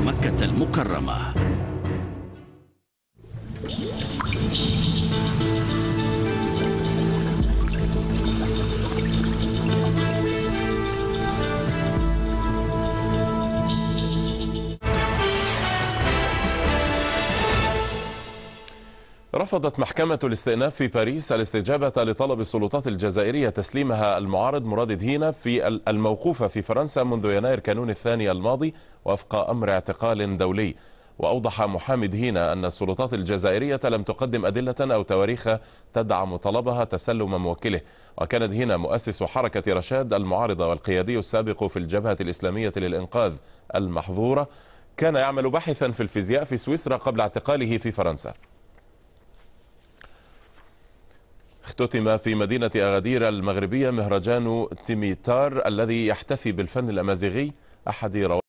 مكة المكرمة. رفضت محكمة الاستئناف في باريس الاستجابة لطلب السلطات الجزائرية تسليمها المعارض مراد دهينة في الموقوفة في فرنسا منذ يناير كانون الثاني الماضي وفق أمر اعتقال دولي. وأوضح محامي دهينة أن السلطات الجزائرية لم تقدم أدلة أو تواريخ تدعم طلبها تسلم موكله. وكان دهينة مؤسس حركة رشاد المعارضة والقيادي السابق في الجبهة الإسلامية للإنقاذ المحظورة. كان يعمل باحثا في الفيزياء في سويسرا قبل اعتقاله في فرنسا. اختتم في مدينة أغادير المغربية مهرجان تيميتار الذي يحتفي بالفن الأمازيغي أحد